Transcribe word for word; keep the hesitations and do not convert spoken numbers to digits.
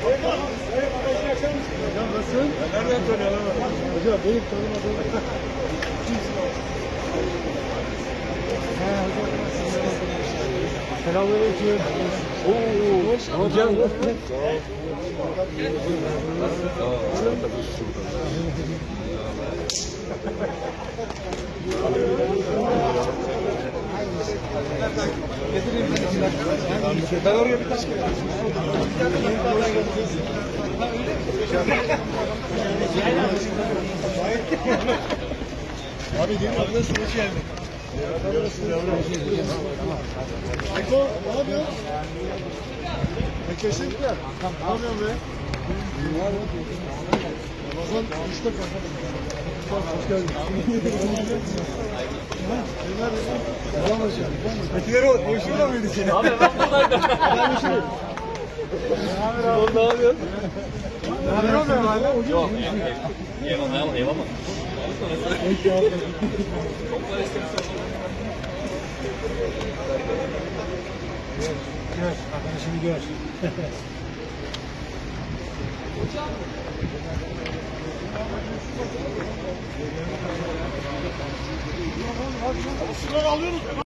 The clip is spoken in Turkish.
Hocam nasılsın? Nereden tanıyorsun? Hocam benim tanımadığım. Selamünaleyküm. Oo, hocam. Ben oraya bir taş Abi değil mi? Abi nasıl hoş geldin? Eko, ne yapıyorsun? Ekleşin mi? Ne yapıyorsun be? Ramazan işte hoş geldin. Selam hocam. Etileri o, hoşuna mıydı seni? Abi ben buradaydım. Ben bir şey. Oğlum ne yapıyorsun? Ne yapıyorsun hala? Yok. Eyvallah. Eyvallah. Peki abi. Gör, arkadaşını gör. Hocam.